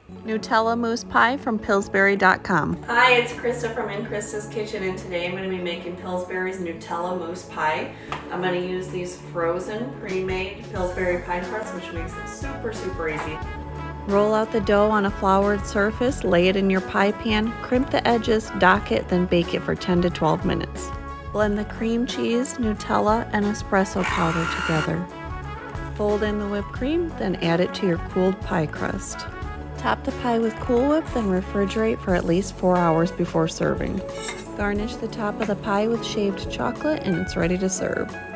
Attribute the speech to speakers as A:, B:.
A: Nutella mousse pie from Pillsbury.com.
B: Hi, it's Krista from In Krista's Kitchen, and today I'm going to be making Pillsbury's Nutella mousse pie. I'm going to use these frozen, pre-made Pillsbury pie crusts, which makes it super easy.
A: Roll out the dough on a floured surface, lay it in your pie pan, crimp the edges, dock it, then bake it for 10 to 12 minutes. Blend the cream cheese, Nutella, and espresso powder together. Fold in the whipped cream, then add it to your cooled pie crust. Top the pie with Cool Whip, then refrigerate for at least 4 hours before serving. Garnish the top of the pie with shaved chocolate and it's ready to serve.